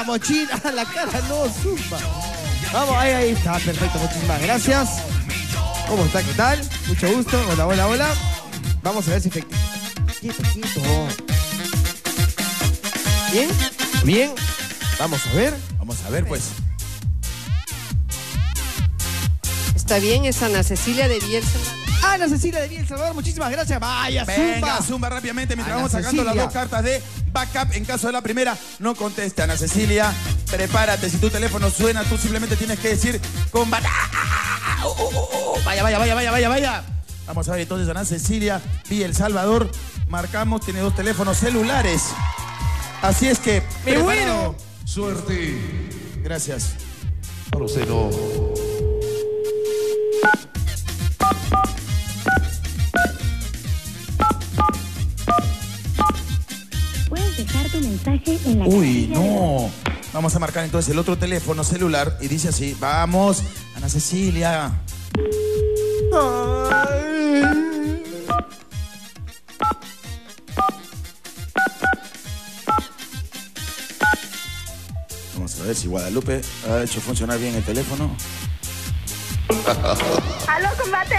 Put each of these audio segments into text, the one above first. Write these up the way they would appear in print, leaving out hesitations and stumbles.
Vamos, China, la cara no, zumba. Vamos, ahí está, perfecto, muchísimas gracias. ¿Cómo está? ¿Qué tal? Mucho gusto. Hola, hola, hola. Vamos a ver si efectivo. Quieto, quieto. ¿Bien? Bien. Vamos a ver. Vamos a ver, pues. Está bien, es Ana Cecilia de Bielsa. Ana Cecilia de Biel Salvador, muchísimas gracias. Vaya, Venga, zumba. zumba rápidamente mientras Ana vamos sacando Cecilia. las dos cartas de backup. En caso de la primera, no conteste, Ana Cecilia. Prepárate, si tu teléfono suena, tú simplemente tienes que decir con vaya, vaya, vaya, vaya, vaya, vaya. Vamos a ver entonces, Ana Cecilia, Biel Salvador. Marcamos, tiene dos teléfonos celulares. Así es que... ¡Me muero! Suerte. Gracias. Proceno. Puedes dejar tu mensaje en la Uy, casilla de no. Vamos a marcar entonces el otro teléfono celular y dice así. Vamos, Ana Cecilia. Vamos a ver si Guadalupe ha hecho funcionar bien el teléfono. ¿Aló, combate?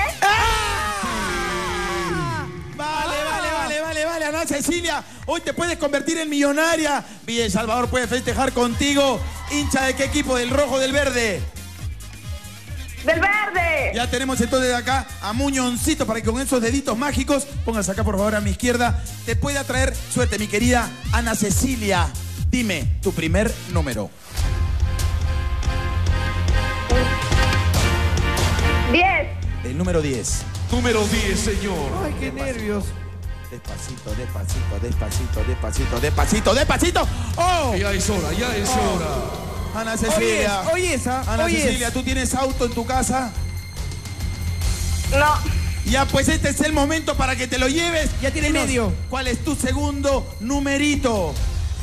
Vale, Ana Cecilia. Hoy te puedes convertir en millonaria. Villa El Salvador puede festejar contigo. ¿Hincha de qué equipo? ¿Del rojo o del verde? ¡Del verde! Ya tenemos entonces acá a Muñoncito para que con esos deditos mágicos, pónganse acá por favor a mi izquierda, te pueda traer suerte, mi querida Ana Cecilia. Dime tu primer número. 10. El número 10. Número 10, señor. Ay, qué nervios. Despacito, despacito, despacito, despacito, despacito, despacito. ¡Oh! Ya es hora, ya es hora. Ana Cecilia. Hoy es, Ana Cecilia, ¿tú tienes auto en tu casa? No. Ya, pues este es el momento para que te lo lleves. Ya tiene Dinos, medio. ¿cuál es tu segundo numerito?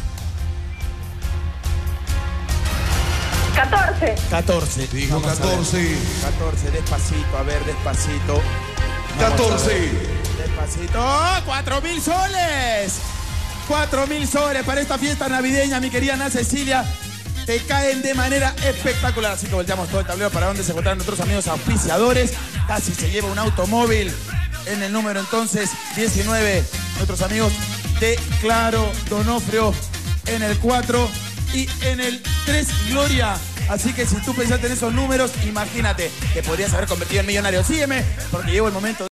14. 14. Dijo Vamos a ver. 14. 14, despacito, a ver, despacito. Vamos a 14. ver. Despacito. ¡Oh, 4.000 soles! 4.000 soles para esta fiesta navideña, mi querida Ana Cecilia. Te caen de manera espectacular. Así que volteamos todo el tablero para donde se encuentran nuestros amigos auspiciadores. Casi se lleva un automóvil en el número entonces 19. Nuestros amigos de Claro Donofrio en el 4 y en el 3 Gloria. Así que si tú pensaste en esos números, imagínate, te podrías haber convertido en millonario. Sígueme porque llegó el momento.